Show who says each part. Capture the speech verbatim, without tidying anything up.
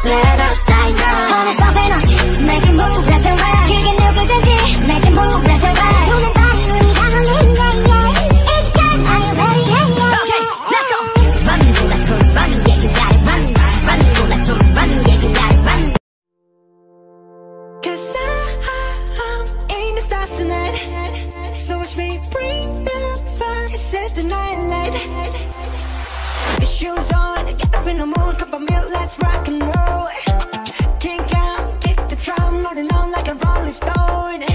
Speaker 1: Let us dive down. 오늘 섭외 없이 make it move left and right. 그게 누구든지 make it move left and right. 눈은 빠른 눈이 가물린 yeah yeah. It's good, are you ready? Yeah yeah. Okay, let's go. Run, let's go, run, yeah you got it. Run, run, let's go, run, yeah you got it. Run. Cause I'm in the stars tonight. So watch me bring the fire, set the night light. Shoes on, get up in the mood, cup of milk, let's rock and roll. Kink out, kick the drum, rolling on like a rolling stone.